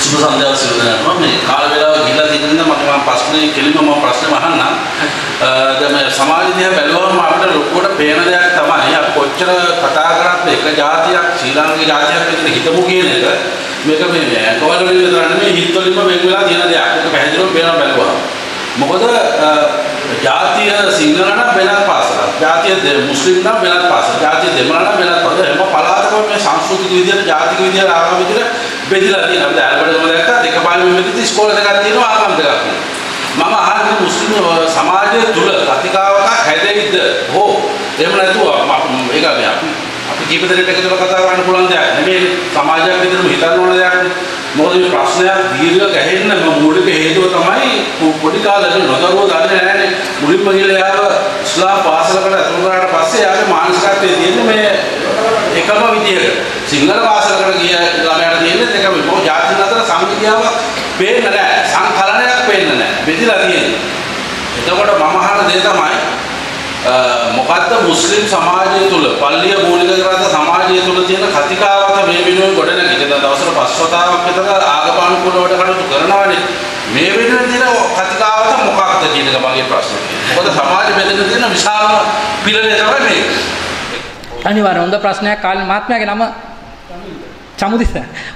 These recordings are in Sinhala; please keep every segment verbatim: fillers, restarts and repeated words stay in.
සුබ සන්ධ්‍යාව සිදු කරනවා මේ කාල වේලාව ගිහිලා තියෙන නිසා මට මම ප්‍රශ්නේ කෙලින්ම මම ප්‍රශ්නේ අහන්නම්. දැන් මේ සමාජ දිහා බැලුවම අපිට ලොකුවට පේන දෙයක් තමයි අපි කොච්චර කතා කරත් එක જાතියක් ශ්‍රී ලාංකික જાතියක් විදිහට හිතමු කියන එක මේක මේ කොවල් වලින් විතර නෙමෙයි හිත වලින්ම වෙන් වෙලා තියෙන දෙයක්. ඒක පැහැදිලිව පේනවා බැලුවා. මොකද ජාතිය සිංහල නම් වෙනත් පාසලක්. ජාතිය මුස්ලිම් නම් වෙනත් පාසලක්. ජාතිය දෙමළ නම් වෙනත් පාසලක්. හැම පළාතකම මේ සංස්කෘතික විදියට, ජාතික විදියට, ආගම විදියට බෙදලා තියෙනවා. අපි ආල්බර්ට්ගම දැක්කා දෙක පාලි මෙතන ඉස්කෝල දෙකක් තියෙනවා, ආගම් දෙකක් තියෙනවා. මම අහන්නේ මුස්ලිම් සමාජය තුල කතිකාවක හැදෙයිද? හෝ එහෙම නැතුව ඒක මේ අපි අපි ජීවිතේට එකතුව කතා කරන්න පුළුවන් දෙයක් නෙමෙයි. සමාජයක් විදිහටම හිතන්න ඕන දෙයක් නේ. මොකද මේ ප්‍රශ්නයක් දීර්ඝ ගැහෙන්න මූලික හේතුව තමයි පොඩි කාලේ නොදරුව දන්නේ නැහැනේ. මුලින්ම ගිහලා යාව ඉස්ලාම් පාසලකට ඇතුළු කරාට පස්සේ යාගේ මානසිකත්වයේ තියෙන්නේ මේ එකම විදියට. සිංහල පාසලකට ගිය ළමයාට තියෙන්නේ දෙකම. මොකද ජාතින් අතර සංගීතියාව පේන්නේ නැහැ. සංකලනයක් පේන්නේ නැහැ. බෙදලා තියෙන්නේ. එතකොට මම අහන දේ තමයි මොකද්ද මුස්ලිම් සමාජය තුල පල්ලිය මූලික කරගත්ත සමාජය තුල තියෙන කතිකාවත මේ වෙනුවෙන් ගොඩනැගිච්ච දැන් දවසට පස් වතාවක් විතර ආගමනුකූලවට කටයුතු කරනවානේ මේ වෙනුවෙන් තියෙන කතිකාවත මොකක්ද කියන එක මගේ ප්‍රශ්නේ. මොකද සමාජ බෙදෙන තියෙන විශාලම පිළිලේ තමයි මේක. අනිවාර්ය හොඳ ප්‍රශ්නයක් කාලේ මහත්මයාගේ නම චමුදිත.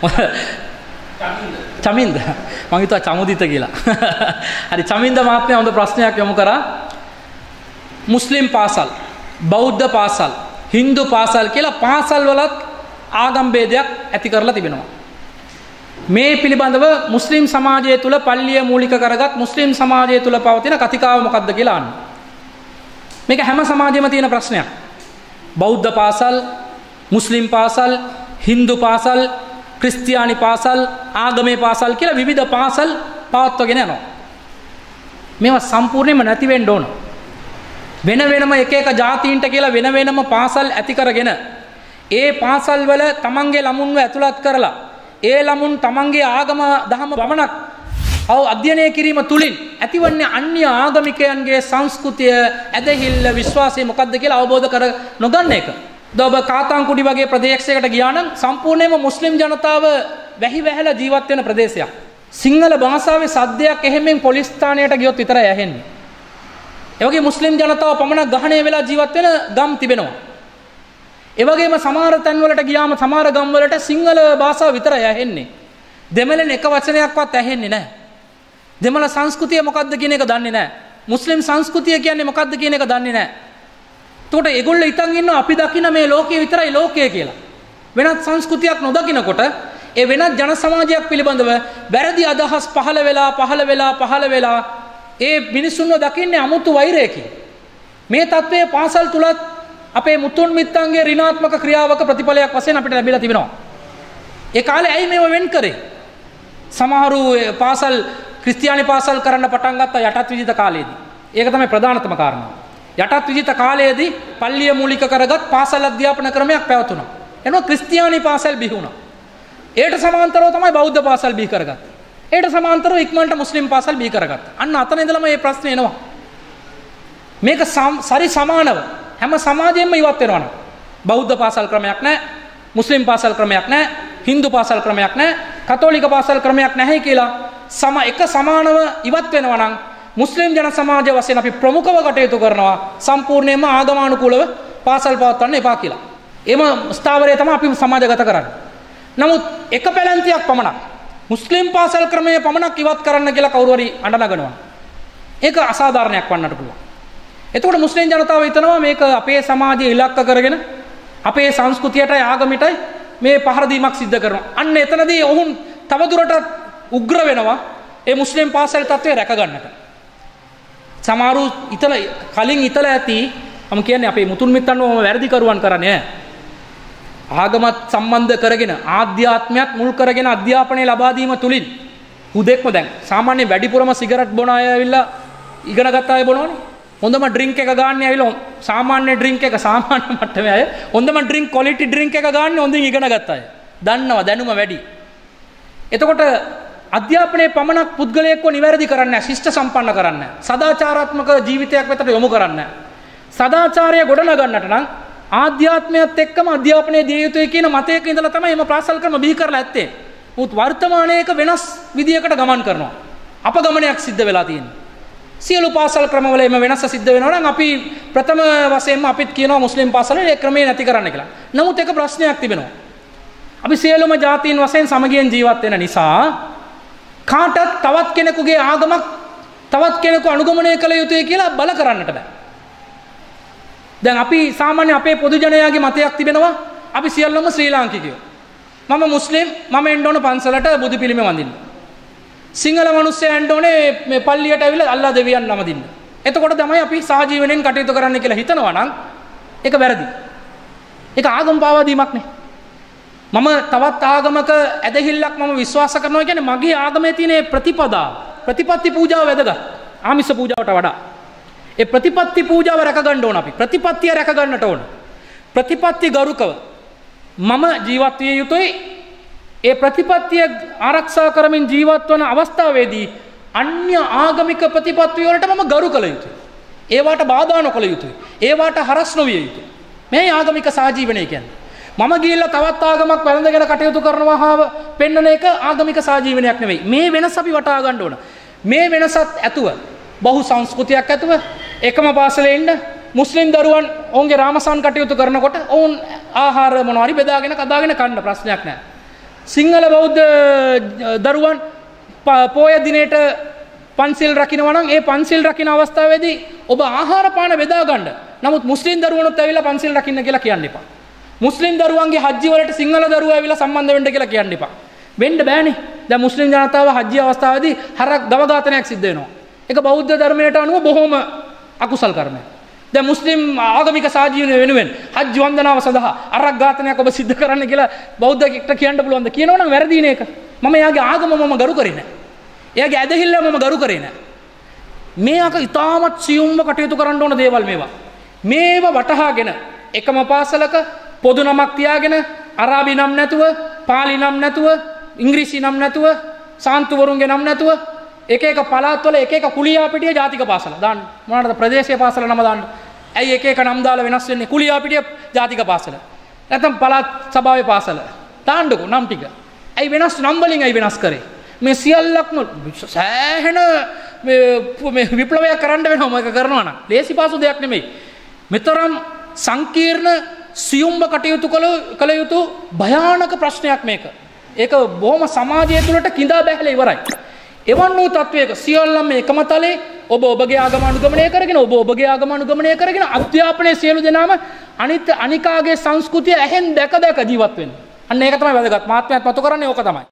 චමින්ද. මම හිතුවා චමුදිත කියලා. හරි චමින්ද මහත්මයා හොඳ ප්‍රශ්නයක් යොමු කරා. මුස්ලිම් පාසල්, බෞද්ධ පාසල්, හින්දු පාසල් කියලා පාසල් වලත් ආගම් ભેදයක් ඇති කරලා තිබෙනවා. මේ පිළිබඳව මුස්ලිම් සමාජය තුල පල්ලිය මූලික කරගත් මුස්ලිම් සමාජය තුල පවතින කතිකාව මොකක්ද කියලා අහන්න. මේක හැම සමාජෙම තියෙන ප්‍රශ්නයක්. බෞද්ධ පාසල්, මුස්ලිම් පාසල්, හින්දු පාසල්, ක්‍රිස්තියානි පාසල්, ආගමේ පාසල් කියලා විවිධ පාසල් පවත්වගෙන යනවා. මේවා සම්පූර්ණයෙන්ම නැති වෙන්න ඕන. වෙන වෙනම එක එක ජාතීන්ට කියලා වෙන වෙනම පාසල් ඇති කරගෙන ඒ පාසල් වල තමන්ගේ ළමුන්ව ඇතුළත් කරලා ඒ ළමුන් තමන්ගේ ආගම දහම පමණක් අව අධ්‍යයනය කිරීම තුලින් ඇතිවන්නේ අන්‍ය ආගමිකයන්ගේ සංස්කෘතිය, ඇදහිල්ල, විශ්වාසය මොකක්ද කියලා අවබෝධ කර නොගන්න එක. ඔබ කාතාන්කුඩි වගේ ප්‍රදේශයකට ගියා නම් සම්පූර්ණයෙන්ම මුස්ලිම් ජනතාව වැහි වැහැලා ජීවත් වෙන ප්‍රදේශයක්. සිංහල භාෂාවේ සද්දයක් එහෙමෙන් පොලිස් ස්ථානයට ගියොත් විතරයි ඇහෙන්නේ. ඒ වගේ මුස්ලිම් ජනතාව පමණක් ගහණය වෙලා ජීවත් වෙන ගම් තිබෙනවා. ඒ වගේම සමහර තැන් වලට ගියාම සමහර ගම් වලට සිංහල භාෂාව විතරයි ඇහෙන්නේ. දෙමළෙන් එක වචනයක්වත් ඇහෙන්නේ නැහැ. දෙමළ සංස්කෘතිය මොකක්ද කියන එක දන්නේ නැහැ. මුස්ලිම් සංස්කෘතිය කියන්නේ මොකක්ද කියන එක දන්නේ නැහැ. එතකොට ඒගොල්ලෝ ඉතින් ඉන්නවා අපි දකින මේ ලෝකයේ විතරයි ලෝකය කියලා. වෙනත් සංස්කෘතියක් නොදකිනකොට ඒ වෙනත් ජන සමාජයක් පිළිබඳව වැරදි අදහස් පහළ වෙලා පහළ වෙලා පහළ වෙලා ඒ මිනිසුන්ව දකින්නේ අමුතු වෛරයකින්. මේ தત્ත්වයේ පාසල් තුලත් අපේ මුතුන් මිත්තන්ගේ ඍණාත්මක ක්‍රියාවක ප්‍රතිඵලයක් වශයෙන් අපිට ලැබිලා තිබෙනවා. ඒ කාලේ ඇයි මේව වෙන් කරේ? සමහරු පාසල් ක්‍රිස්තියානි පාසල් කරන්න පටන් ගත්තා යටත් විජිත කාලයේදී. ඒක තමයි ප්‍රධානතම කාරණාව. යටත් විජිත කාලයේදී පල්ලිය මූලික කරගත් පාසල් අධ්‍යාපන ක්‍රමයක් පැවතුණා. එනවා ක්‍රිස්තියානි පාසල් බිහි වුණා. ඒට සමාන්තරව තමයි බෞද්ධ පාසල් බිහි කරගත්තේ. ඒට සමාන්තරව ඉක්මනට මුස්ලිම් පාසල් බිහි කරගත්තා. අන්න අතන ඉඳලම මේ ප්‍රශ්නේ එනවා. මේක සරි සමානව හැම සමාජයෙන්ම ඉවත් වෙනවා නම් බෞද්ධ පාසල් ක්‍රමයක් නැහැ, මුස්ලිම් පාසල් ක්‍රමයක් නැහැ, හින්දු පාසල් ක්‍රමයක් නැහැ, කතෝලික පාසල් ක්‍රමයක් නැහැ කියලා සම එක සමානව ඉවත් වෙනවා නම් මුස්ලිම් ජන සමාජය වශයෙන් අපි ප්‍රමුඛව කටයුතු කරනවා සම්පූර්ණයෙන්ම ආගමානුකූලව පාසල් පවත්වන්න එපා කියලා. එම ස්ථාවරය තමයි අපි සමාජගත කරන්නේ. නමුත් එක පැලැන්තියක් පමණක් මුස්ලිම් පාසල් ක්‍රමය පමණක් ඉවත් කරන්න කියලා කවුරු හරි අඬ නගනවා. ඒක අසාධාරණයක් වන්නට පුළුවන්. එතකොට මුස්ලිම් ජනතාව හිතනවා මේක අපේ සමාජයේ ඉලක්ක කරගෙන අපේ සංස්කෘතියටයි ආගමිටයි මේ පහර දීමක් සිද්ධ කරනවා. අන්න එතනදී ඔවුන් තවදුරටත් උග්‍ර වෙනවා ඒ මුස්ලිම් පාසල් තත්ත්වය රැක ගන්නට. සමහරු ඉතල කලින් ඉතල ඇති මම කියන්නේ අපේ මුතුන් මිත්තන්ව වැරදි කරුවන් කරන්නේ ආගමත් සම්බන්ධ කරගෙන ආධ්‍යාත්මයත් මුල් කරගෙන අධ්‍යාපනය ලබා දීම තුලින් හුදෙක්ම දැන් සාමාන්‍ය වැඩිපුරම සිගරට් බොන අය ඇවිල්ලා ඉගෙන ගත්ත අය බොනවනේ. හොඳම ඩ්‍රින්ක් එක ගන්න ඇවිල්ලා සාමාන්‍ය ඩ්‍රින්ක් එක සාමාන්‍ය මට්ටමේ අය හොඳම ඩ්‍රින්ක් ක්වොලිටි ඩ්‍රින්ක් එක ගන්න හොඳින් ඉගෙන ගත්ත අය. දන්නවා දැනුම වැඩි. එතකොට අධ්‍යාපනයේ පමණක් පුද්ගලයෙක්ව නිවැරදි කරන්නේ නැහැ, ශිෂ්ට සම්පන්න කරන්නේ නැහැ. සදාචාරාත්මක ජීවිතයක් වෙතට යොමු කරන්නේ නැහැ. සදාචාරය ගොඩනගන්නට නම් ආධ්‍යාත්මයත් එක්කම අධ්‍යාපනයේ දිය යුතුයි කියන මතයක ඉඳලා තමයි මේ පාසල් ක්‍රම බිහි කරලා ඇත්තේ. මුත් වර්තමානයේක වෙනස් විදියකට ගමන් කරනවා. අපගමනයක් සිද්ධ වෙලා තියෙනවා. සියලු පාසල් ක්‍රමවල එම වෙනස සිද්ධ වෙනවා නම් අපි ප්‍රථම වශයෙන්ම අපිත් කියනවා මුස්ලිම් පාසලේ ඒ ක්‍රමේ නැති කරන්න කියලා. නමුත් ඒක ප්‍රශ්නයක් තිබෙනවා. අපි සියලුම ජාතීන් වශයෙන් සමගියෙන් ජීවත් වෙන නිසා කාටත් තවත් කෙනෙකුගේ ආගමක් තවත් කෙනෙකු අනුගමනය කළ යුතුයි කියලා බල කරන්නට බෑ. දැන් අපි සාමාන්‍ය අපේ පොදු ජනයාගේ මතයක් තිබෙනවා අපි සියල්ලම ශ්‍රී ලාංකිකයෝ. මම මුස්ලිම් මම එන්න ඕන පන්සලට බුදු පිළිම වඳින්න. සිංහල මිනිස්සුන්ට ඕනේ මේ පල්ලියට ඇවිල්ලා අල්ලා දෙවියන් නම දින්න. එතකොට තමයි අපි සහජීවණයෙන් කටයුතු කරන්න කියලා හිතනවා නම් ඒක වැරදි. ඒක ආගම පාවා දීමක් නේ. මම තවත් ආගමක ඇදහිල්ලක් මම විශ්වාස කරනවා කියන්නේ මගේ ආගමේ තියෙන ප්‍රතිපදාව. ප්‍රතිපත්ති පූජාව වැදගත්. ආමිෂ පූජාවට වඩා. ඒ ප්‍රතිපත්ති පූජාව රැක ගන්න ඕන අපි. ප්‍රතිපත්තිය රැක ගන්නට ඕන. ප්‍රතිපත්ති ගරුකව මම ජීවත් විය යුතුයි. ඒ ප්‍රතිපත්තිය ආරක්ෂා කරමින් ජීවත් වන අවස්ථාවේදී අන්‍ය ආගමික ප්‍රතිපත්ති වලට මම ගරු කළ යුතුයි. ඒවට බාධා නොකළ යුතුයි. ඒවට හරස් නොවිය යුතුයි. මේ ආගමික සහජීවනය කියන්නේ. මම ගිහිල්ලා තවත් ආගමක් වැළඳගෙන කටයුතු කරනවා හාව පෙන්වන එක ආගමික සහජීවනයක් නෙවෙයි. මේ වෙනස අපි වටහා ගන්න ඕන. මේ වෙනසත් ඇතුව බහු සංස්කෘතියක් ඇතුව එකම පාසලේ ඉන්න මුස්ලිම් දරුවන් ඔවුන්ගේ රාමසන් කටයුතු කරනකොට ඔවුන් ආහාර මොනවා හරි බෙදාගෙන කදාගෙන කන්න ප්‍රශ්නයක් නැහැ. සිංහල බෞද්ධ දරුවන් පෝය දිනේට පන්සිල් රකින්නවා නම් ඒ පන්සිල් රකින්න අවස්ථාවේදී ඔබ ආහාර පාන බෙදා ගන්න. නමුත් මුස්ලිම් දරුවනුත් ඇවිල්ලා පන්සිල් රකින්න කියලා කියන්න එපා. මුස්ලිම් දරුවන්ගේ හජ්ජි වලට සිංහල දරුවෝ ඇවිල්ලා සම්බන්ධ වෙන්න කියලා කියන්න එපා. වෙන්න බෑනේ. දැන් මුස්ලිම් ජනතාව හජ්ජි අවස්ථාවේදී හරක් ගව ඝාතනයක් සිද්ධ වෙනවා. ඒක බෞද්ධ ධර්මයට අනුව බොහොම අකුසල් කර්මයක්. දැන් මුස්ලිම් ආගමික සාජීවනය වෙනුවෙන් හජ් වන්දනාව සඳහා අරක් ඝාතනයක් ඔබ සිද්ධ කරන්න කියලා බෞද්ධයෙක්ට කියන්න පුළුවන්ද? කියනවනම් වැරදීන එක. මම එයාගේ ආගම මම ගරු කරේ නැහැ. එයාගේ ඇදහිල්ල මම ගරු කරේ නැහැ. මේක ඉතාමත් සියුම්ව කටයුතු කරන්න ඕන දේවල් මේවා. මේවා වටහාගෙන එකම පාසලක පොදු නමක් තියාගෙන අරාබි නම් නැතුව, පාලි නම් නැතුව, ඉංග්‍රීසි නම් නැතුව, සාන්තුවරුන්ගේ නම් නැතුව එක එක පළාත්වල එක එක කුලියාපිටිය ජාතික පාසල දාන්න. මොනවාද ප්‍රදේශීය පාසල නම දාන්න. ඇයි එක එක නම් දාලා වෙනස් වෙන්නේ? කුලියාපිටිය ජාතික පාසල. නැත්නම් පළාත් සභාවේ පාසල. දාන්නකෝ නම් ටික. ඇයි වෙනස් නම් වලින් ඇයි වෙනස් කරේ? මේ සියල්ලක්ම සෑහෙන මේ විප්ලවයක් කරන්න වෙනවා මේක කරනවා නම්. ලේසි පාසු දෙයක් නෙමෙයි. මෙතරම් සංකීර්ණ සියුම්ව කටයුතු කළ යුතු භයානක ප්‍රශ්නයක් මේක. ඒක බොහොම සමාජය තුළට කිඳා බැහැලා ඉවරයි. එවන් වූ තත්වයක සියල්ලම එකම තලේ ඔබ ඔබගේ ආගම අනුගමනය කරගෙන ඔබ ඔබගේ ආගම අනුගමනය කරගෙන අධ්‍යාපනයේ සියලු දෙනාම අනිත් අනිකාගේ සංස්කෘතිය ඇහෙන් දැක දැක ජීවත් වෙන්න. අන්න ඒක තමයි වැදගත්. මාත්මයත් මතු කරන්නේ ඕක තමයි.